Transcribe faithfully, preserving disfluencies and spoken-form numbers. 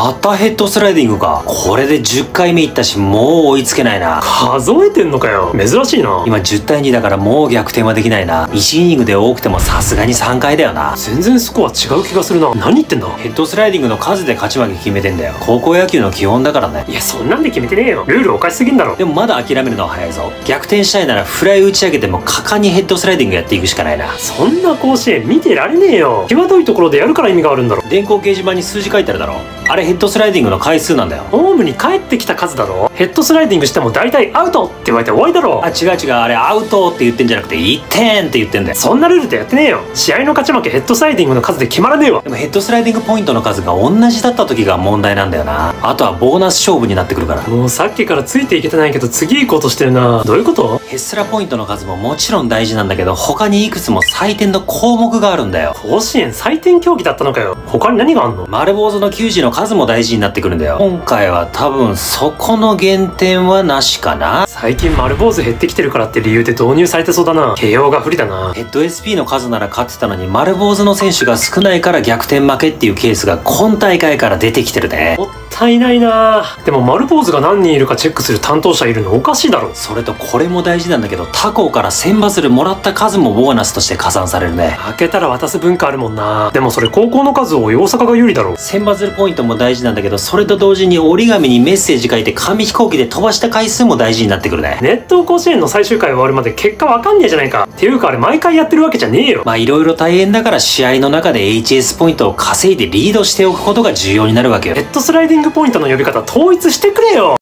またヘッドスライディングか。これでじゅっかいめいったし、もう追いつけないな。 数えてんのかよ。珍しいな。 今じゅうたいにだからもう逆転はできないな。いちイニングで多くてもさすがにさんかいだよな。 全然スコア違う気がするな。何言ってんだ。 ヘッドスライディングの数で勝ち負け決めてんだよ。高校野球の基本だからね。 いや、そんなんで決めてねえよ。ルールおかしすぎんだろ。 でもまだ諦めるのは早いぞ。逆転したいならフライ打ち上げても果敢にヘッドスライディングやっていくしかないな。 そんな甲子園見てられねえよ。際どいところでやるから意味があるんだろ。 電光掲示板に数字書いてあるだろ。あれヘッドスライディングの回数なんだよ。 ホームに帰ってきた数だろ。ヘッドスライディングしても大体アウトって言われて終わりだろ。 あ、違う違う、あれアウトって言ってんじゃなくていってんって言ってんだよ。 そんなルールでやってねえよ。試合の勝ち負けヘッドスライディングの数で決まらねえわ。 でもヘッドスライディングポイントの数が同じだった時が問題なんだよな。あとはボーナス勝負になってくるから。 もうさっきからついていけてないけど次行こうとしてるな。どういうこと？ ヘッスラポイントの数ももちろん大事なんだけど、他にいくつも採点の項目があるんだよ。 甲子園採点競技だったのかよ。他に何があんの？ 丸坊主の球児の数も大事になってくるんだよ。今回は多分そこの減点はなしかな。 最近丸坊主減ってきてるからって理由で導入されてそうだな。慶応が不利だな。 ヘッド エスピー の数なら勝ってたのに丸坊主の選手が少ないから逆転負けっていうケースが今大会から出てきてるね。 もったいないな。でも丸坊主が何人いるかチェックする担当者いるのおかしいだろ。 それとこれも大事なんだけど、他校から千バズルもらった数もボーナスとして加算されるね。 開けたら渡す文化あるもんな。でもそれ高校の数多い大阪が有利だろ。 千バズルポイントも大事なんだけど、それと同時に折り紙にメッセージ書いて紙飛行機で飛ばした回数も大事になってくるね。 熱湯甲子園の最終回終わるまで結果わかんねえじゃないか。っていうかあれ毎回やってるわけじゃねえよ。 まあいろいろ大変だから試合の中で エイチエス ポイントを稼いでリードしておくことが重要になるわけよ。 ヘッドスライディングポイントの呼び方統一してくれよ。